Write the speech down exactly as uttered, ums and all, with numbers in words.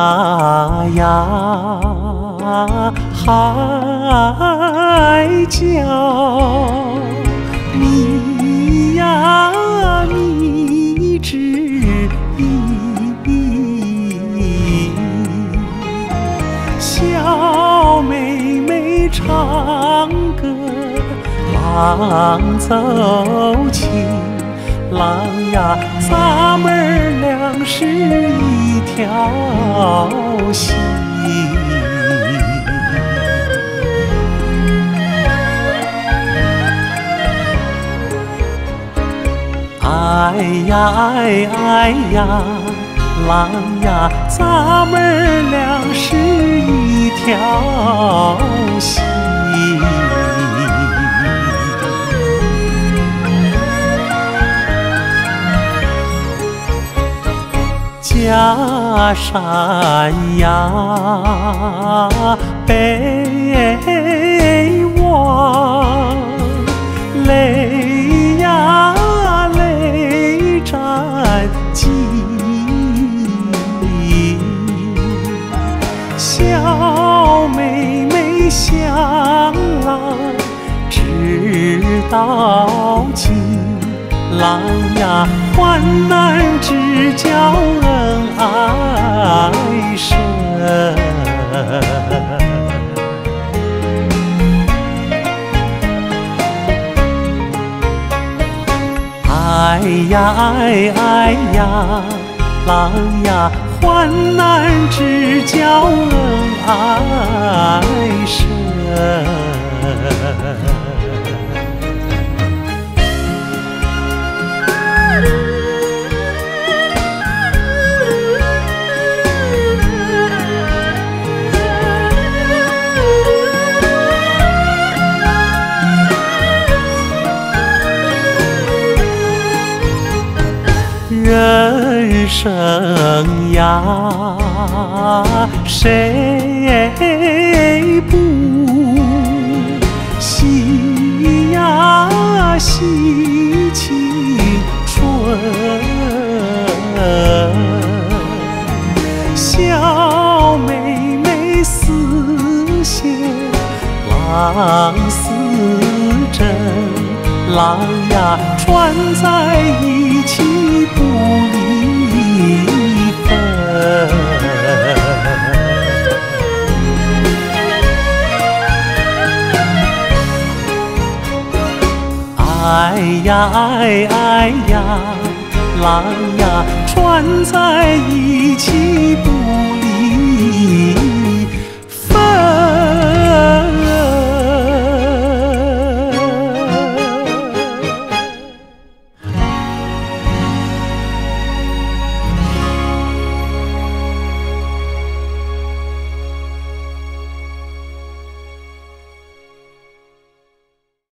呀，海角，你呀你知意，小妹妹唱歌，郎奏琴。郎呀，咱们俩是一条心。哎呀哎哎呀，郎呀，咱们俩是一条心。家山呀，北望，泪呀泪沾襟。小妹妹向郎知道今。郎呀，患难之交恩爱深。哎呀哎哎呀，郎呀，患难之交恩爱深。人生呀，谁不喜呀喜青春？小妹妹似线，郎似针。郎呀，串在一起不离分。哎呀哎哎呀，郎呀，串在一起不离